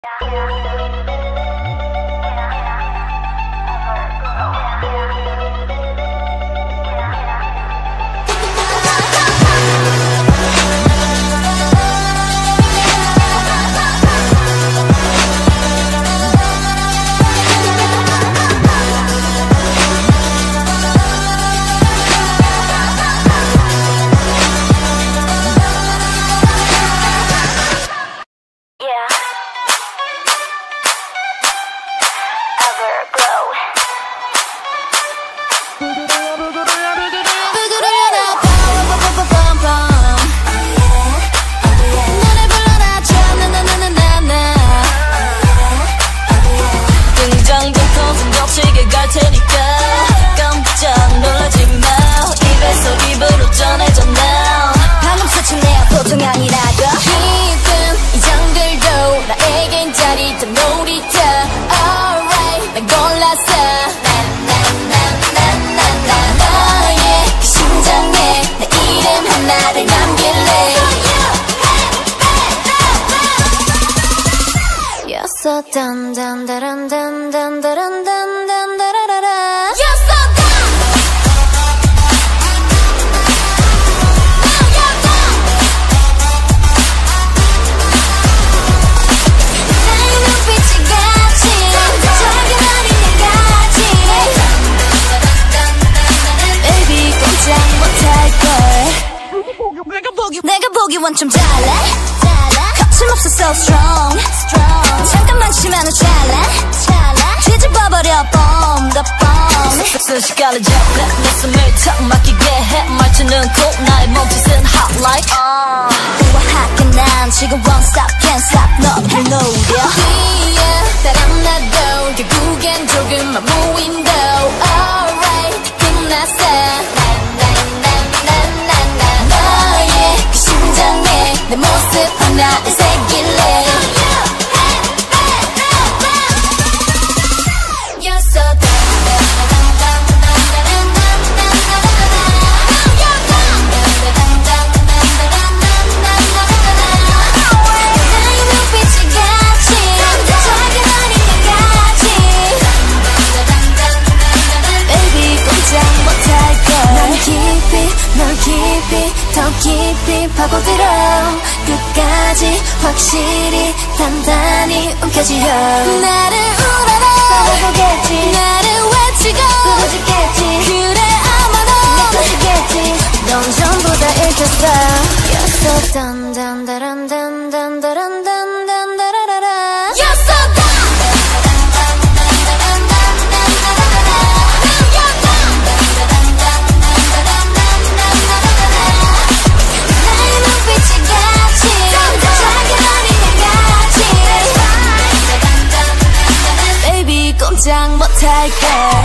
So dun dun dun dun dun dun dun dun dun dun. You're so dumb. Now you're dumb. 나의 눈빛이 같이 저기 어린 애 같이. Baby 꼼짝 못할걸. 내가 보기엔 좀 달라. 거침없어 so strong. 잠깐만 치면은 찰나 뒤집어버려 bomb the bomb. 순식간에 잡아 내 숨을 턱 막히게 해 말투는 cool 나의 몸짓은 hot like 우아하게 난 지금 won't stop can't stop 너를 노려 뒤에 따라 나도 결국엔 조금만 보인다. Alright 끝났어 너의 그 심장에 내 모습 하나를 새길래. 더 깊이 파고들어 끝까지 확실히 단단히 움켜쥐어 나를 우러러 바라보겠지 나를 외치고 부르짖겠지 그래 아마 넌 느껴지겠지 넌 전부 다 읽혔어 You're so dun dun dun dun dun dun dun dun dun dun. You're so dumb. 꼼짝 못할걸.